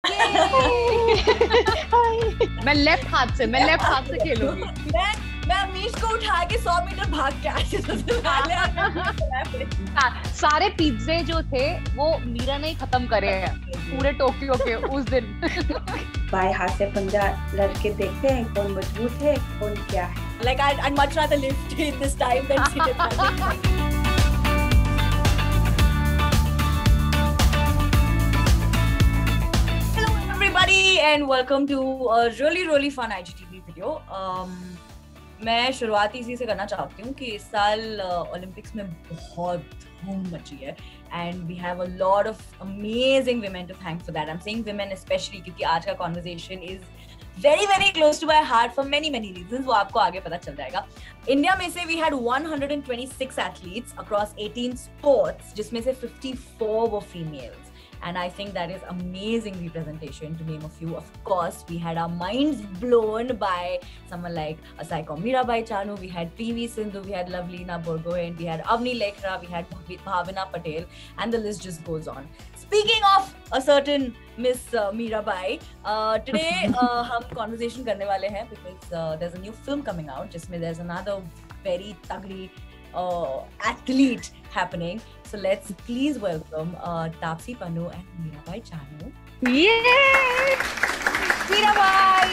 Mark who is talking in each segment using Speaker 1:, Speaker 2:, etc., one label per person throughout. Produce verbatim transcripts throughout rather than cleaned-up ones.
Speaker 1: मैं लेफ्ट हाथ से मैं लेफ्ट हाथ से खेलूंगी।
Speaker 2: मैं मैं अमीश को उठा के सौ मीटर भाग के आई सबसे पहले।
Speaker 1: सारे पिज्जे जो थे वो मीरा ने ही खत्म करे हैं पूरे टोक्यो के उस दिन।
Speaker 3: बाएं हाथ से पंजा लड़के देखते हैं कौन मजबूत है कौन क्या है।
Speaker 2: Like I'd, I'd much rather lift it this time than sit it. Hello everybody and welcome to a really really fun I G T V video. Um, मैं शुरुआत इसी से करना चाहती हूँ कि इस साल ओलंपिक्स uh, में बहुत धूम मची है and we have a lot of amazing women to thank for that. I'm saying women especially क्योंकि आज का conversation is very very close to my heart for many many reasons. वो आपको आगे पता चल जाएगा. इंडिया में से we had one hundred twenty-six athletes across eighteen sports, जिसमें से fifty-four were females. And I think that is amazing representation, to name a few. Of course, we had our minds blown by someone like Asaiko Mirabai Chanu, we had P V Sindhu, we had Lovelina Borgohain, we had Avni Lekra, we had Bhavina Patel, and the list just goes on. Speaking of a certain Miss uh, Mirabai, uh, today uh, हम conversation करने वाले हैं because uh, there's a new film coming out, जिसमें there's another very tagli uh, athlete happening. So let's please welcome uh, Taapsee Pannu and Mirabai Chanu.
Speaker 1: Yay! Mirabai!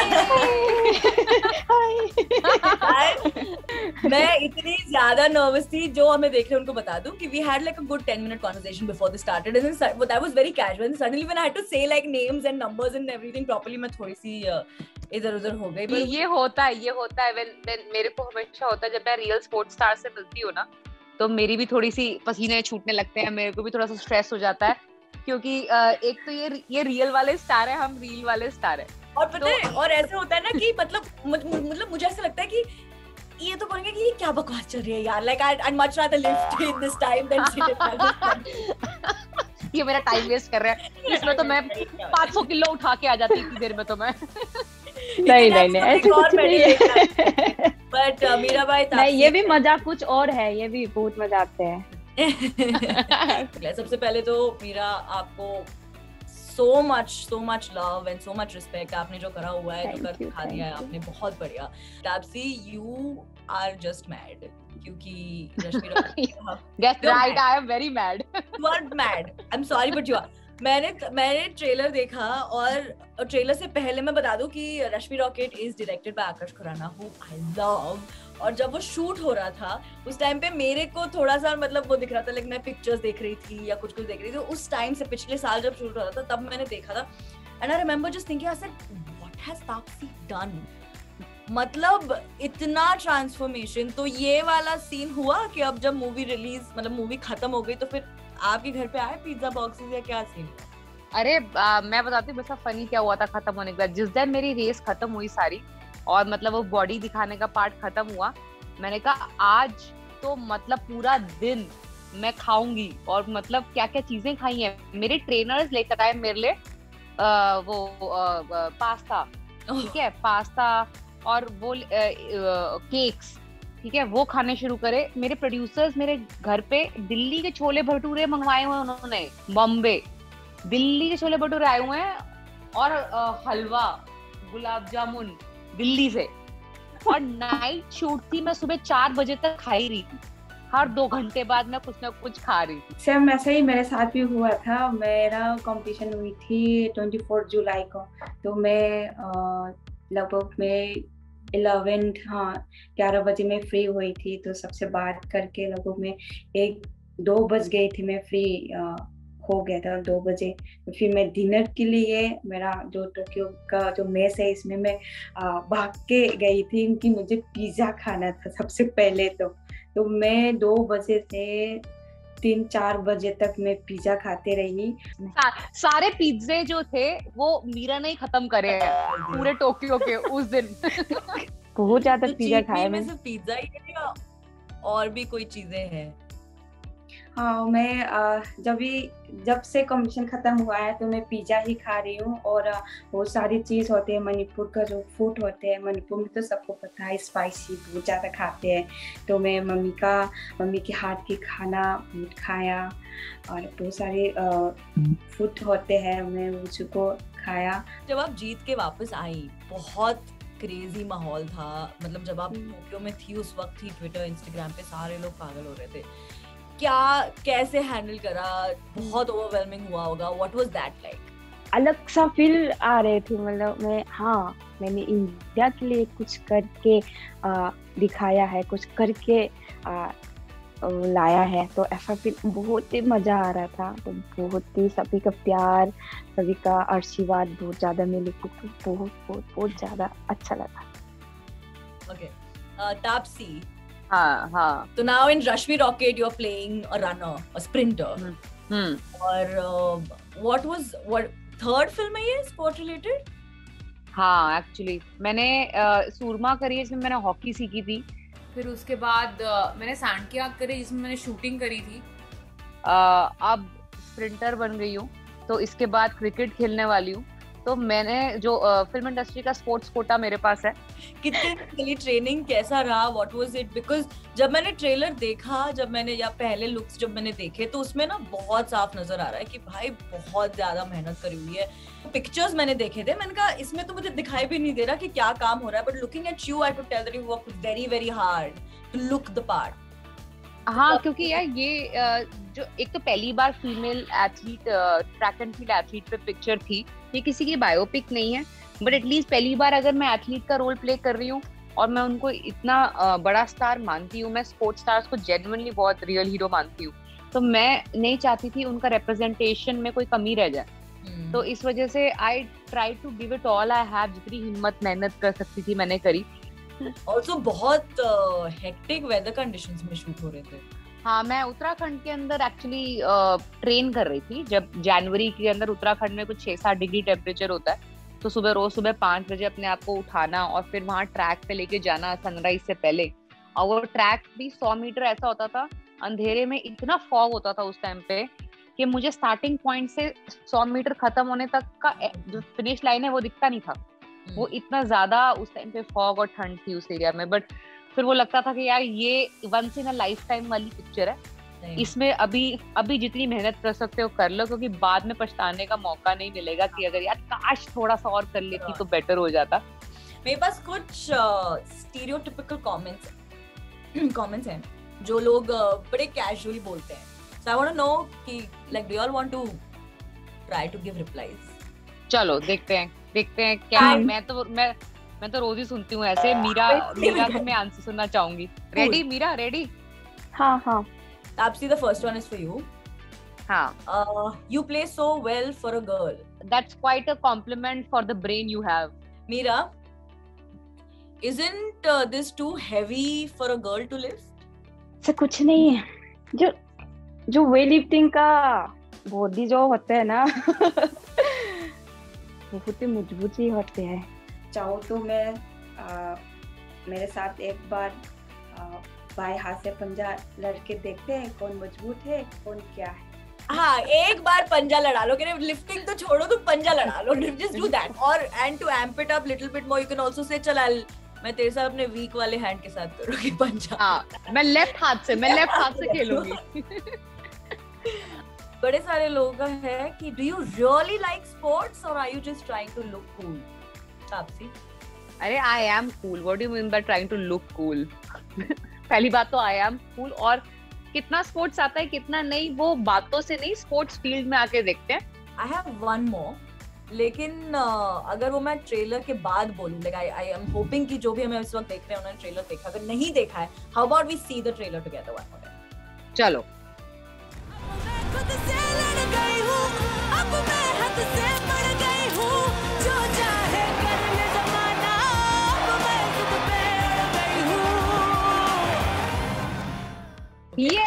Speaker 2: Hi! मैं इतनी ज़्यादा nervous थी जो हमें देख रहे हैं उनको बता दूं कि we had like a good ten minute conversation before this started and then that was very casual and suddenly when I had to say like names and numbers and everything properly मैं थोड़ी सी uh, इधर उधर हो गई।
Speaker 1: ये, ये होता है ये होता है when, when मेरे को हमेशा होता है जब मैं real sports star से मिलती हूँ ना तो मेरी भी थोड़ी सी पसीने छूटने लगते हैं, मेरे को भी थोड़ा सा स्ट्रेस हो जाता है क्योंकि एक तो ये ये रियल वाले स्टार है, हम रील वाले स्टार है।
Speaker 2: और पता तो, है और ऐसे होता है ना कि मतलब मतलब मुझे ऐसा लगता है कि ये तो बोलेंगे कि ये क्या बकवास चल रही है यार, like I I much rather lift in this time then sit it.
Speaker 1: ये मेरा टाइम वेस्ट कर रहा है, इसमें तो मैं पाँच सौ किलो उठा के आ जाती इतनी देर में तो मैं
Speaker 4: नहीं नहीं नहीं ऐसे कुछ नहीं है।
Speaker 2: बट मीराबाई
Speaker 4: नहीं, ये भी मजा कुछ और है, ये भी बहुत मजा आते हैं।
Speaker 2: सबसे पहले तो मीरा आपको so much so much love and so much respect. आपने जो करा हुआ है तो कर दिखा दिया है आपने, बहुत बढ़िया। Taapsee you are just mad क्योंकि रश्मि
Speaker 1: That's right, I am very mad.
Speaker 2: You are mad. I'm sorry but you are. मैंने मैंने ट्रेलर देखा और ट्रेलर से पहले मैं बता दूं कि Rashmi rocket is directed by Akash Khurana who I love, और जब वो शूट हो रहा था उस टाइम पे मेरे को थोड़ा सा मतलब वो दिख रहा था, लाइक मैं पिक्चर्स देख रही थी या कुछ कुछ देख रही थी उस टाइम से, पिछले साल जब शूट हो रहा था तब मैंने देखा था and I remember just thinking I said what has Taapsee done, मतलब इतना ट्रांसफॉर्मेशन। तो ये वाला सीन हुआ कि अब जब मूवी रिलीज मतलब मूवी खत्म हो गई तो फिर आपके घर पे आए पिज्जा बॉक्सेस या क्या सीन?
Speaker 1: अरे आ, मैं बताती हूँ बस फनी क्या हुआ था खत्म होने के बाद। जिस दिन मेरी रेस खत्म हुई सारी और मतलब वो बॉडी दिखाने का पार्ट खत्म हुआ, मैंने कहा आज तो मतलब पूरा दिन मैं खाऊंगी, और मतलब क्या क्या चीजें खाई हैं। मेरे ट्रेनर्स लेकर आए मेरे लिए आ, वो आ, पास्ता, ठीक है, पास्ता और वो केक्स, ठीक है, वो खाने शुरू करे। मेरे प्रोड्यूसर्स मेरे घर पे दिल्ली के छोले भटूरे मंगवाए हुए उन्होंने, बॉम्बे दिल्ली के छोले भटूरे आए हुए हैं और आ, हलवा गुलाब जामुन दिल्ली से। और नाइट शूट थी, मैं सुबह चार बजे तक खाई रही थी, हर दो घंटे बाद मैं कुछ ना कुछ खा रही थी।
Speaker 3: सेम ऐसा ही मेरे साथ भी हुआ था। मेरा कंपटीशन हुई थी चौबीस जुलाई को, तो मैं लगभग में इलेवन हाँ ग्यारह बजे में फ्री हुई थी, तो सबसे बात करके लगभग में एक दो बज गई थी, मैं फ्री आ, हो गया था दो बजे। तो फिर मैं डिनर के लिए मेरा जो टोक्यो का जो मेस है इसमें मैं आ, भाग के गई थी क्योंकि मुझे पिज्जा खाना था सबसे पहले। तो तो मैं दो बजे से तीन चार बजे तक मैं पिज्जा खाते रही।
Speaker 1: सा, सारे पिज्जे जो थे वो मीरा ने ही खत्म करे हैं पूरे टोक्यो के उस दिन।
Speaker 4: बहुत ज्यादा
Speaker 2: तो
Speaker 4: पिज्जा खाया
Speaker 2: मैं। सिर्फ पिज्जा ही है या और भी कोई चीजें हैं?
Speaker 3: हाँ, मैं आ, जब भी जब से कंपटीशन खत्म हुआ है तो मैं पिज्जा ही खा रही हूँ और आ, बहुत सारी चीज होते हैं मणिपुर का जो फूड होते हैं। मणिपुर में तो सबको पता है स्पाइसी बहुत ज़्यादा खाते हैं, तो मैं मम्मी का मम्मी के हाथ की खाना बहुत खाया और बहुत सारे फूड होते हैं, मैं उसको खाया।
Speaker 2: जब आप जीत के वापस आई बहुत क्रेजी माहौल था, मतलब जब आप टोक्यो में थी उस वक्त ही ट्विटर इंस्टाग्राम पे सारे लोग पागल हो रहे थे। क्या कैसे हैंडल करा? बहुत ओवरवेलमिंग हुआ होगा। What was that like?
Speaker 4: अलग सा फील आ रहे थे, मतलब मैं हाँ मैंने इंडिया के लिए कुछ करके आ, दिखाया है, कुछ करके आ, लाया है, तो ऐसा फिर बहुत ही मजा आ रहा था। तो बहुत ही सभी का प्यार, सभी का आशीर्वाद बहुत ज्यादा मिले, तो बहुत बहुत बहुत ज्यादा अच्छा लगा।
Speaker 2: ओके, तापसी,
Speaker 1: हाँ हाँ,
Speaker 2: तो now in Rashmi rocket you are playing a runner, a sprinter.
Speaker 1: Hmm
Speaker 2: और what was what third film है ये स्पोर्ट रिलेटेड?
Speaker 1: हाँ, एक्चुअली मैंने uh, सूरमा करी है जिसमें मैंने हॉकी सीखी थी।
Speaker 5: फिर उसके बाद uh, मैंने सैंड की आग करी जिसमें मैंने शूटिंग करी थी।
Speaker 1: uh, अब स्प्रिंटर बन गई हूँ, तो इसके बाद क्रिकेट खेलने वाली हूँ। तो मैंने जो फिल्म uh, इंडस्ट्री का स्पोर्ट्स कोटा मेरे पास है।
Speaker 2: कितने दिन ट्रेनिंग कैसा रहा? What was it? बिकॉज जब मैंने ट्रेलर देखा, जब मैंने या पहले लुक्स जब मैंने देखे, तो उसमें ना बहुत साफ नजर आ रहा है कि भाई बहुत ज्यादा मेहनत करी हुई है। पिक्चर्स मैंने देखे थे, मैंने कहा इसमें तो मुझे दिखाई भी नहीं दे रहा कि क्या काम हो रहा है, but looking at you I could tell that you work very very hard to look the part.
Speaker 1: हाँ, क्योंकि यार ये जो एक तो पहली बार female athlete, track and field athlete पे पिक्चर थी, ये किसी की बायोपिक नहीं है, बट एटलीस्ट पहली बार अगर मैं एथलीट का रोल प्ले कर रही हूँ और मैं उनको इतना बड़ा स्टार मानती हूँ, मैं स्पोर्ट्स स्टार्स को जेन्युइनली बहुत रियल हीरो मानती हूँ, तो मैं नहीं चाहती थी उनका रिप्रेजेंटेशन में कोई कमी रह जाए। hmm. तो इस वजह से I try to give it all I have, जितनी हिम्मत मेहनत कर सकती थी मैंने करी।
Speaker 2: Also बहुत हेक्टिक वेदर कंडीशंस में शूट हो रहे थे।
Speaker 1: हाँ, मैं उत्तराखंड के अंदर एक्चुअली ट्रेन कर रही थी। जब जनवरी के अंदर उत्तराखंड में कुछ छह सात डिग्री टेम्परेचर होता है, तो सुबह रोज सुबह पांच बजे अपने आप को उठाना और फिर वहां ट्रैक पे लेके जाना सनराइज से पहले। और वो ट्रैक भी सौ मीटर ऐसा होता था, अंधेरे में इतना फॉग होता था उस टाइम पे कि मुझे स्टार्टिंग पॉइंट से सौ मीटर खत्म होने तक का जो फिनिश लाइन है वो दिखता नहीं था। वो इतना ज्यादा उस टाइम पे फॉग और ठंड थी उस एरिया में। बट फिर वो लगता था कि यार ये once in a lifetime वाली पिक्चर है, इसमें अभी अभी जितनी मेहनत कर सकते हो कर लो, क्योंकि बाद में पछताने का मौका नहीं मिलेगा कि अगर यार काश थोड़ा सा और कर लेती तो बेटर हो जाता।
Speaker 2: मेरे पास कुछ स्टीरियोटिपिकल कमेंट्स कमेंट्स हैं जो लोग uh, बड़े कैजुअली बोलते हैं। So I want to know कि like do you all want to try to give replies?
Speaker 1: चलो देखते हैं देखते हैं क्या। मैं तो मैं मैं तो रोज ही सुनती हूँ ऐसे। मीरा मीरा को मैं आंसर सुनना चाहूंगी। रेडी मीरा? रेडी?
Speaker 4: हाँ हाँ।
Speaker 2: Taapsee, the first one is for you.
Speaker 1: हाँ.
Speaker 2: Uh, you play so well for a girl.
Speaker 1: That's quite a compliment for the brain you have.
Speaker 2: Meera, isn't uh, this too heavy for a girl to lift?
Speaker 4: ऐसा कुछ नहीं है। जो जो weight lifting का body जो होते हैं ना बहुत ही मजबूत ही होते हैं।
Speaker 3: चाहो तो मैं आ, मेरे साथ एक बार बाएं हाथ से पंजा लड़के देखते हैं कौन मजबूत है कौन क्या है।
Speaker 2: हाँ, एक बार पंजा लड़ा लो, कि लिफ्टिंग तो छोड़ो, तो पंजा लड़ा लो, just do that. और and to amp it up little bit more, you can also say चल I'll मैं तेरे साथ अपने वीक वाले हैंड के साथ करूंगी पंजा।
Speaker 1: हाँ, मैं लेफ्ट हाथ से मैं लेफ्ट हाथ से खेलूंगी।
Speaker 2: बड़े सारे लोगों का है कि do you really like sports or are you just trying to look cool? Taapsee?
Speaker 1: अरे I am cool. What do you mean by trying to look cool? पहली बात तो I am cool, और कितना स्पोर्ट्स आता है कितना नहीं वो बातों से नहीं, स्पोर्ट्स फील्ड में आके देखते हैं।
Speaker 2: I have one more, लेकिन uh, अगर वो मैं ट्रेलर के बाद बोलूं, like I I am hoping कि जो भी हमें इस वक्त देख रहे हैं उन्होंने ट्रेलर देखा, अगर नहीं देखा है, how about we see the trailer together one more time?
Speaker 1: चलो।
Speaker 2: ये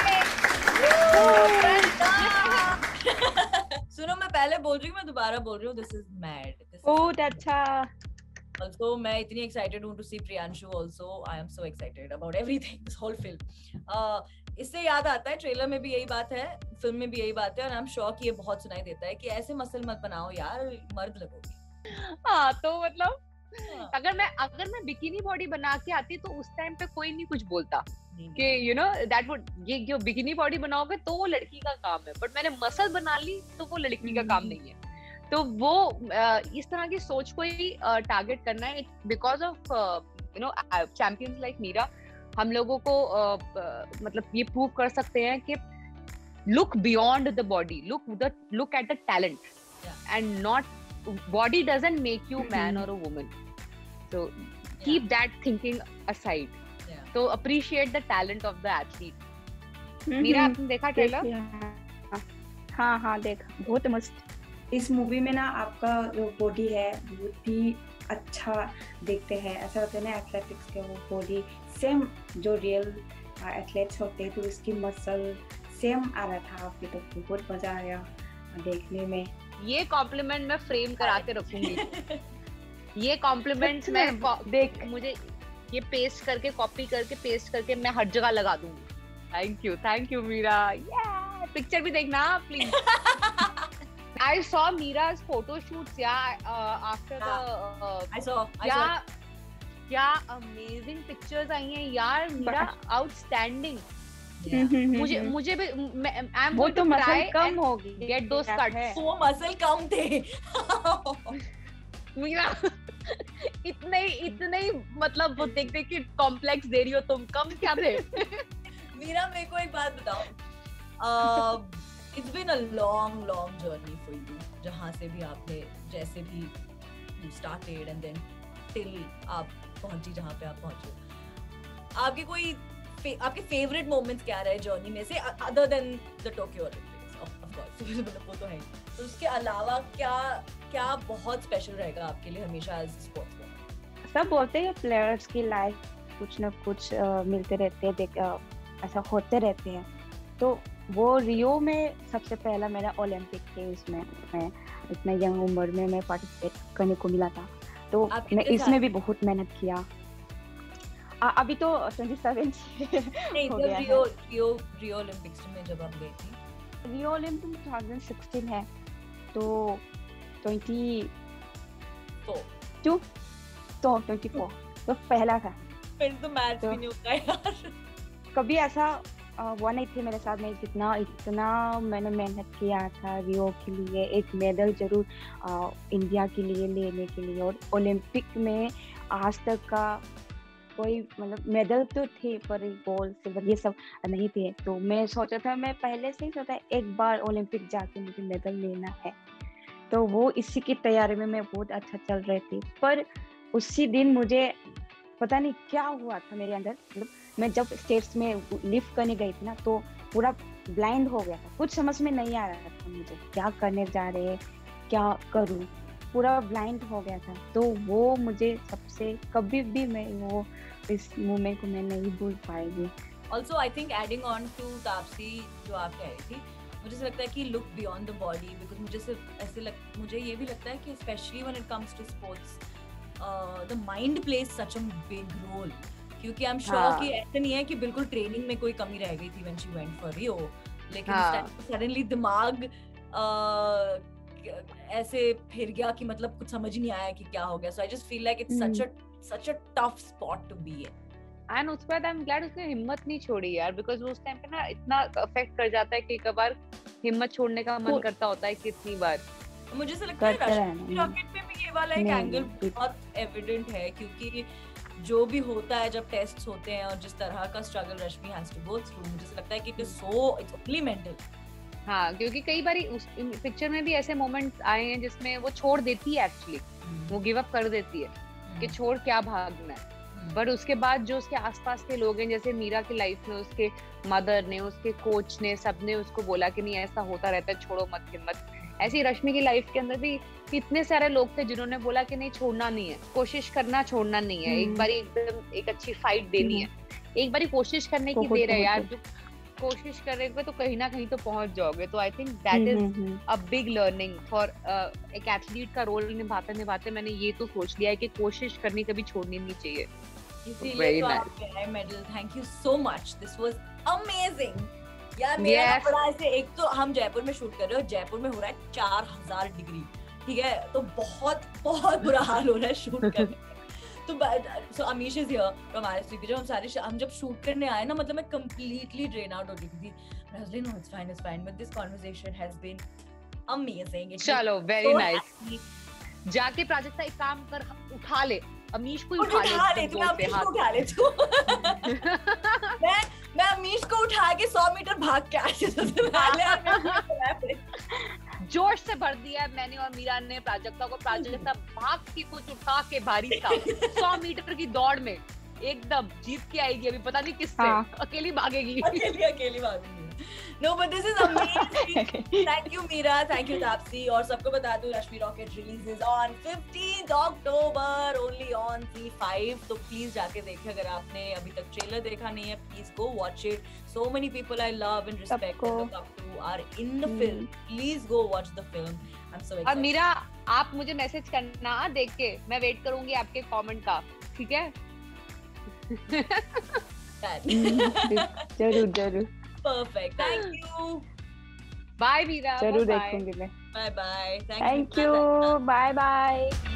Speaker 2: सुनो, मैं पहले बोल रही हूँ, मैं दोबारा बोल रही हूँ, दिस इज मैड।
Speaker 4: बहुत अच्छा।
Speaker 2: Also, मैं इतनी excited हूँ to see Priyanshu also. I am so excited about everything, this whole film. Uh, इससे याद आता है, ट्रेलर में भी यही बात है, फिल्म में भी यही बात है, और आई एम श्योर कि ये बहुत सुनाई देता है कि ऐसे मसल मत बनाओ यार, मर्द लगोगे।
Speaker 1: हाँ तो मतलब अगर मैं अगर मैं बिकिनी बॉडी बना के आती तो उस टाइम पे कोई नहीं कुछ बोलता कि यू नो दैट वुड, ये जो बिकिनी बॉडी बनाओगे तो वो लड़की का काम है, बट मैंने मसल बना ली तो वो लड़की का काम नहीं है। तो वो इस तरह की सोच को ही टारगेट करना है, because of you know champions like Meera हम लोगों को मतलब ये प्रूव कर सकते हैं कि look beyond the body, look the look at the talent and not body doesn't make you man or a woman, so keep yeah. that thinking aside. yeah. So appreciate the talent of the athlete. Meera आपने देखा trailer?
Speaker 4: हाँ हाँ देखा, बहुत मस्त।
Speaker 3: इस movie में ना आपका जो बॉडी है बहुत ही अच्छा देखते हैं, ऐसा होता है ना एथलेटिक्स के वो बॉडी सेम जो रियल एथलेट्स होते हैं, तो इसकी मसल सेम आ रहा था आपकी, तो बहुत मजा आया देखने में।
Speaker 1: ये कॉम्प्लीमेंट मैं फ्रेम करा के रखूंगी। ये कॉम्प्लीमेंट्स मैं देख मुझे ये पेस्ट करके कॉपी करके पेस्ट करके मैं हर जगह लगा दूंगी। Thank you thank you Meera. yeah! Picture भी देखना please. I saw Mira's photo shoots yeah uh, after the uh,
Speaker 2: I saw I
Speaker 1: क्या
Speaker 2: saw.
Speaker 1: क्या अमेजिंग पिक्चर्स आई हैं यार मीरा, आउटस्टैंडिंग।
Speaker 2: Yeah.
Speaker 1: मुझे मुझे भी आई एम
Speaker 4: वो तो मसल कम होगी,
Speaker 1: गेट दोस कट्स।
Speaker 2: वो मसल कम थे।
Speaker 1: मीरा इतने इतने मतलब वो देख देख के कॉम्प्लेक्स दे रही हो तुम, कम क्या थे?
Speaker 2: मीरा मेरे को एक बात बताओ, it's been a long long journey for you, जहाँ से भी आपने जैसे भी you started and then till आप पहुंची जहाँ पे आप पहुंचे। आपके कोई आपके फेवरेट मोमेंट्स क्या रहे जर्नी में से, other than the Tokyo Olympics of course, वो तो है, तो उसके अलावा क्या क्या बहुत स्पेशल रहेगा आपके लिए हमेशा एज स्पोर्ट्समैन?
Speaker 4: सब बोलते हैं प्लेयर्स की लाइफ कुछ ना कुछ uh, मिलते रहते हैं, देख uh, ऐसा होते रहते हैं। तो वो रियो में सबसे पहला मेरा ओलंपिक थे, इसमें मैं इतना यंग उम्र में मैं पार्टिसिपेट करने को मिला था, तो मैं इसमें भी बहुत मेहनत किया। आ, अभी तो सत्ताईस
Speaker 2: नहीं,
Speaker 4: हो
Speaker 2: जब
Speaker 4: गया
Speaker 2: रियो
Speaker 4: है।
Speaker 2: रियो रियो ओलंपिक्स में जब आप गई थी,
Speaker 4: रियो ओलंपिक दो हज़ार सोलह है, तो चौबीस टू तो चौबीस तो पहला था।
Speaker 2: फिर तो मैच
Speaker 4: तो,
Speaker 2: भी नहीं होता यार।
Speaker 4: कभी ऐसा हुआ नहीं थे मेरे साथ में, जितना इतना मैंने मेहनत किया था रियो के लिए, एक मेडल जरूर आ, इंडिया के लिए लेने के लिए, और ओलंपिक में आज तक का कोई मतलब मेडल तो थे पर गोल्ड सिल्वर ये सब नहीं थे। तो मैं सोचा था, मैं पहले से ही सोचा एक बार ओलंपिक जाके मुझे मेडल लेना है, तो वो इसी की तैयारी में मैं बहुत अच्छा चल रही थी। पर उसी दिन मुझे पता नहीं क्या हुआ था मेरे अंदर, मतलब मैं जब स्टेट्स में लिफ्ट करने गई थी ना, तो पूरा ब्लाइंड हो गया था, कुछ समझ में नहीं आ रहा था मुझे क्या करने जा रहे, क्या करूं, पूरा ब्लाइंड हो गया था। तो वो मुझे सबसे कभी भी मैं वो इस मोमेंट को मैं नहीं भूल पाएगी।
Speaker 2: Also, I think adding on to Taapsee जो आप कह रही थी, मुझे लगता है कि look beyond the body, because मुझे सिर्फ ऐसे लग मुझे ये भी लगता है कि especially when it comes to sports, uh, the mind plays such a big role. क्योंकि I'm sure
Speaker 1: हाँ.
Speaker 2: कि ऐसा नहीं है कि बिल्कुल ट्रेनिंग में कोई कमी रह गई थी when she went for Rio, लेकिन
Speaker 1: हाँ.
Speaker 2: suddenly दिमाग uh, ऐसे फिर गया कि मतलब कुछ समझ ही नहीं आया कि क्या हो गया। So I just feel like it's such a such a tough spot to be in.
Speaker 1: And उसके बाद आई एम ग्लैड उसने हिम्मत नहीं छोड़ी यार, बिकॉज वो उस टाइम पे ना इतना अफेक्ट कर जाता है कि कई बार हिम्मत छोड़ने का मन करता होता है कितनी बार।
Speaker 2: मुझे ऐसा लगता है रॉकेट में भी ये वाला एक एंगल बहुत एविडेंट है, क्योंकि जो भी होता है जब टेस्ट्स होते हैं और जिस तरह का struggle Rashmi has to go through, मुझे ऐसा लगता है कि it is so it's only mental.
Speaker 1: हाँ, क्योंकि कई बार उस पिक्चर में भी ऐसे मोमेंट्स आए हैं जिसमें वो छोड़ देती है, एक्चुअली वो गिव अप कर देती है कि छोड़ क्या भागना है। बट उसके बाद जो उसके आसपास के लोग हैं, जैसे मीरा की लाइफ में उसके मदर ने, उसके कोच ने, सबने उसको बोला कि नहीं ऐसा होता रहता है, छोड़ो मत हिम्मत। ऐसी रश्मि की लाइफ के अंदर भी कितने सारे लोग थे जिन्होंने बोला कि नहीं छोड़ना नहीं है, कोशिश करना छोड़ना नहीं है, एक बारी एकदम एक अच्छी फाइट देनी है, एक बारी कोशिश करने की दे रहे यार, जो कोशिश करेंगे तो कहीं ना कहीं तो पहुंच जाओगे। तो I think that is a big learning for एक एथलीट का रोल निभाते निभाते मैंने ये तो सोच लिया है कि कोशिश करनी कभी छोड़नी नहीं चाहिए।
Speaker 2: इसीलिए तो आपको medal. Thank you so much, this was amazing यार। मेरा
Speaker 1: Yes.
Speaker 2: कपड़ा ऐसे, एक तो हम जयपुर में शूट कर रहे हो, जयपुर में हो रहा है चार हजार डिग्री, ठीक है, तो बहुत बहुत बुरा हाल हो रहा है शूट करने में। तो so Amish is here from हमारे स्टूडियो। जब हम सारे हम जब शूट करने आए ना, मतलब मैं कंप्लीटली ड्रेन आउट हो चुकी थी। I was like no it's fine, it's fine, but this conversation has been amazing.
Speaker 1: चलो वेरी नाइस। जाके प्राजक्ता एक काम कर, उठा ले अमीश को, उठा ले,
Speaker 2: उठा ले, तुम्हें अमीश को उठा ले तू। मैं मैं अमीश को उठा के सौ मीटर भाग के आई।
Speaker 1: जोश से भर दिया है मैंने और मीरा ने प्राजक्ता को। प्राजक्ता भाग के कुछ उठा के भारी था सौ मीटर की दौड़ में एकदम जीत के आएगी। अभी पता नहीं किससे,
Speaker 4: हाँ.
Speaker 1: अकेली भागेगी।
Speaker 2: अकेली अकेली भागेंगी। No, but this is amazing. Thank you, Meera. Thank you, Taapsee. और सबको बता दूं, Rashmi Rocket releases on fifteenth October only on Z five. तो please जाके देखें अगर आपने अभी तक ट्रेलर देखा नहीं है. Please go watch it. So many people I love and respect and look up to are in the film. Please go watch the film. I'm so excited.
Speaker 1: और मीरा, आप मुझे मैसेज करना देख के, मैं वेट करूंगी आपके कमेंट का, ठीक है?
Speaker 4: जरूर जरूर।
Speaker 2: Perfect. Thank you.
Speaker 1: Bye Meera.
Speaker 4: जरूर
Speaker 1: bye-bye.
Speaker 4: देखूंगी मैं।
Speaker 2: Bye bye.
Speaker 4: Thank you, bye bye.